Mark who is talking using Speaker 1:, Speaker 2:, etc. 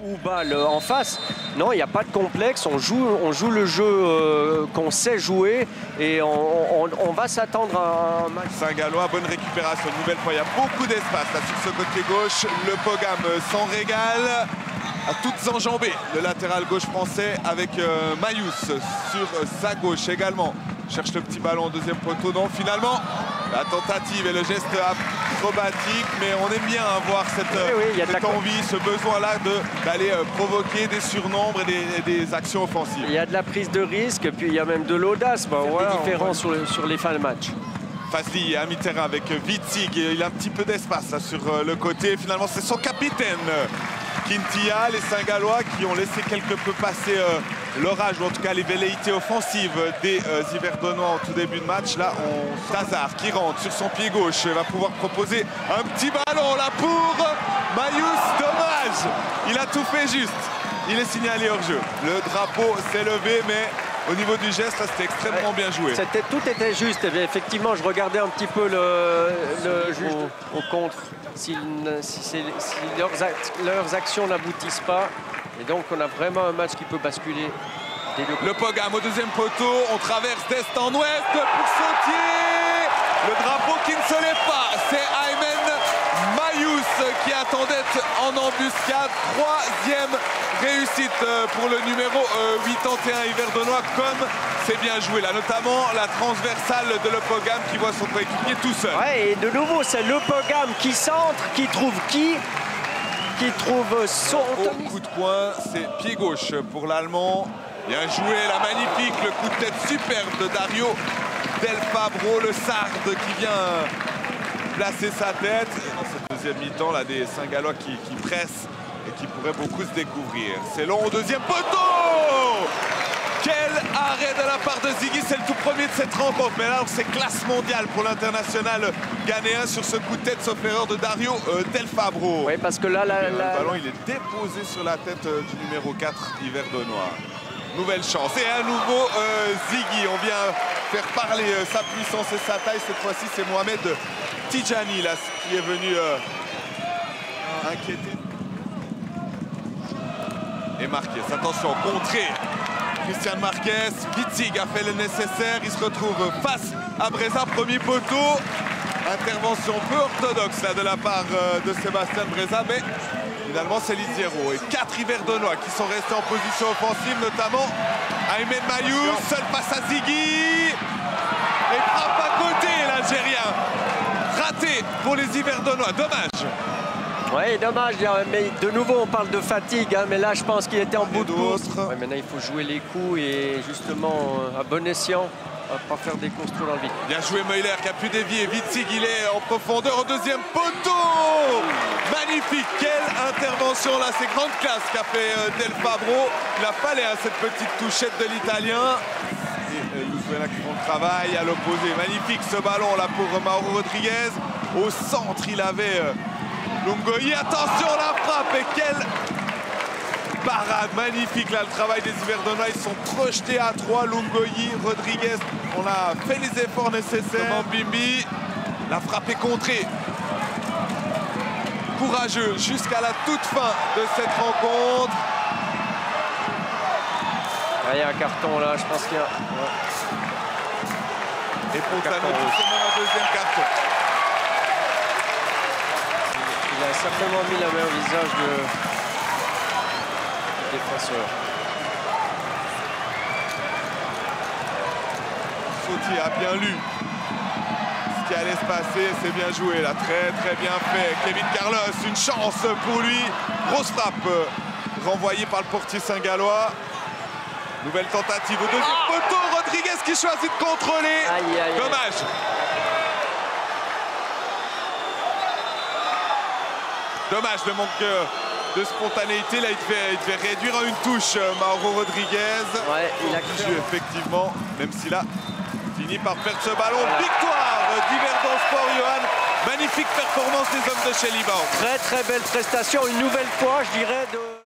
Speaker 1: ou bas en face. Non, il n'y a pas de complexe. On joue le jeu qu'on sait jouer et on va s'attendre à un match.
Speaker 2: Saint-Gallois, bonne récupération. Une nouvelle fois, il y a beaucoup d'espace là sur ce côté gauche. Le Pogam s'en régale. À toutes enjambées, le latéral gauche français avec Mayous sur sa gauche également. Cherche le petit ballon au deuxième poteau. Non, finalement, la tentative et le geste acrobatique. Mais on aime bien voir cette envie, ce besoin-là d'aller provoquer des surnombres et des actions offensives.
Speaker 1: Il y a de la prise de risque, puis il y a même de l'audace. Voilà, différent sur les fins de match.
Speaker 2: Fazli à mi-terrain avec Witzig. Il a un petit peu d'espace sur le côté. Finalement, c'est son capitaine. Quintilla, les Saint-Gallois qui ont laissé quelque peu passer l'orage, ou en tout cas les velléités offensives des Yverdonnois en tout début de match. Là, Tazar qui rentre sur son pied gauche va pouvoir proposer un petit ballon là pour Mayous. Dommage, il a tout fait juste. Il est signalé hors jeu. Le drapeau s'est levé, mais au niveau du geste, c'était extrêmement bien joué.
Speaker 1: Tout était juste. Effectivement, je regardais un petit peu le juge au contre. Si leurs actions n'aboutissent pas. Et donc, on a vraiment un match qui peut basculer.
Speaker 2: Le Pogam au deuxième poteau. On traverse d'est en ouest pour Sautier. Le drapeau qui ne se lève pas. C'est Aymen Mayous qui attendait en embuscade. Troisième réussite pour le numéro 81 Yverdonnois, comme c'est bien joué là, notamment la transversale de Le Pogam qui voit son coéquipier tout seul.
Speaker 1: Ouais, et de nouveau, c'est Le Pogam qui centre, qui trouve son
Speaker 2: au coup de poing, c'est pied gauche pour l'Allemand. Bien joué, la magnifique, le coup de tête superbe de Dario Del Fabro, le Sarde qui vient placer sa tête. Et dans cette deuxième mi-temps, là, des Saint-Gallois qui pressent et qui pourraient beaucoup se découvrir. C'est long au deuxième poteau. Quel arrêt de la part de Ziggy, c'est le tout premier de cette rencontre. Mais là, c'est classe mondiale pour l'international ghanéen sur ce coup de tête, sauf erreur de Dario Del Fabro.
Speaker 1: Oui, parce que là,
Speaker 2: le ballon, il est déposé sur la tête du numéro 4, Yverdonnois. Nouvelle chance. Et à nouveau, Ziggy. On vient faire parler sa puissance et sa taille. Cette fois-ci, c'est Mohamed Tidjani là, qui est venu inquiéter. Et Marquez, attention, contré. Christian Marquez, Witzig a fait le nécessaire. Il se retrouve face à Breza, premier poteau. Intervention peu orthodoxe là, de la part de Sébastien Breza, mais finalement c'est Lisiero. Et 4 Yverdonnois qui sont restés en position offensive, notamment Aymen Mayous, seul face à Ziggy. Et frappe à côté l'Algérien. Raté pour les Yverdonnois, dommage.
Speaker 1: Oui, dommage, mais de nouveau on parle de fatigue, hein, mais là je pense qu'il était en bout de course. Ouais, maintenant il faut jouer les coups et justement à bon escient, pas faire des courses trop dans le vide.
Speaker 2: Bien joué Meuler qui a pu dévier, Witzig il est en profondeur au deuxième poteau. Magnifique, quelle intervention là, c'est grande classe qu'a fait Del Fabro. Il a fallu cette petite touchette de l'Italien. Et Luzuela qui font le travail à l'opposé. Magnifique ce ballon là pour Mauro Rodriguez. Au centre il avait Lungoyi, attention la frappe et quelle parade magnifique là, le travail des Yverdonnois, ils sont projetés à 3, Lungoyi, Rodriguez, on a fait les efforts nécessaires. Bimbi, la frappe est contrée. Courageux jusqu'à la toute fin de cette rencontre.
Speaker 1: Il y a un carton là, je pense qu'il y a... Ouais.
Speaker 2: Et Fontano, un deuxième carton.
Speaker 1: Il a certainement mis la main au visage du défenseur.
Speaker 2: Sautier a bien lu ce qui allait se passer, c'est bien joué là, très bien fait. Kevin Carlos, une chance pour lui. Grosse frappe renvoyée par le portier Saint-Gallois. Nouvelle tentative au deuxième poteau. Rodriguez qui choisit de contrôler. Dommage. Dommage le manque de spontanéité. Là, il devait réduire à une touche Mauro Rodriguez.
Speaker 1: Ouais, il a
Speaker 2: cru effectivement, même s'il a fini par perdre ce ballon. Voilà. Victoire d'Yverdon Sport, Johan. Magnifique performance des hommes de chez Liban.
Speaker 1: Très belle prestation, une nouvelle fois, je dirais.